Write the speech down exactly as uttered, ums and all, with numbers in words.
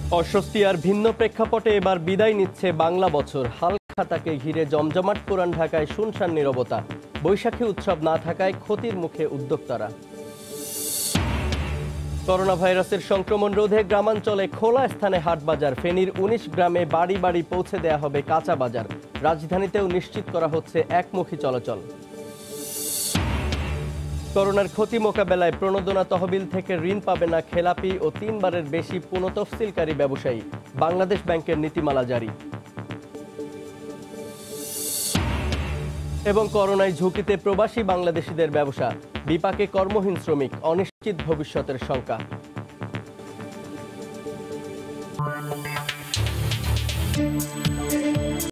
অস্বস্তি আর ভিন্ন প্রেক্ষাপটে এবার বিদায় নিচ্ছে বাংলা বছর। হালখাতাকে ঘিরে জমজমাট পুরান ঢাকায় শুনশান নীরবতা। বৈশাখী উৎসব না থাকায় ক্ষতির মুখে উদ্যোক্তারা। করোনা ভাইরাসের সংক্রমণ রোধে গ্রামাঞ্চলে খোলা স্থানে হাট বাজার। ফেনীর উনিশ গ্রামে বাড়ি বাড়ি পৌঁছে দেয়া হবে কাঁচা বাজার। রাজধানীতেও নিশ্চিত করা হচ্ছে একমুখী চলাচল। করোনার ক্ষতি মোকাবেলায় প্রণোদনা তহবিল থেকে ঋণ পাবে না খেলাপি ও তিনবারের বেশি পুনঃতফসিলকারী ব্যবসায়ী। বাংলাদেশ ব্যাংকের নীতিমালা জারি। এবং করোনায় ঝুঁকিতে প্রবাসী বাংলাদেশিদের ব্যবসা। বিপাকে কর্মহীন শ্রমিক, অনিশ্চিত ভবিষ্যতের শঙ্কা।